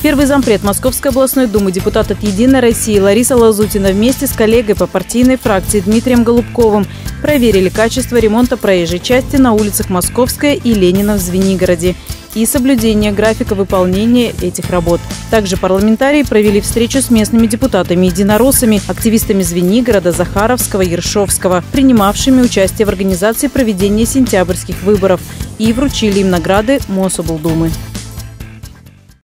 Первый зампред Московской областной думы, депутат от «Единой России» Лариса Лазутина вместе с коллегой по партийной фракции Дмитрием Голубковым проверили качество ремонта проезжей части на улицах Московская и Ленина в Звенигороде и соблюдение графика выполнения этих работ. Также парламентарии провели встречу с местными депутатами-единороссами, активистами Звенигорода, Захаровского, Ершовского, принимавшими участие в организации проведения сентябрьских выборов, и вручили им награды Мособлдумы.